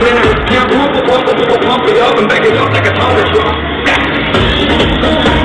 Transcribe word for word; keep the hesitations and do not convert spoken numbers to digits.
Can't move, but pump it up and back it up like a Thomas drum.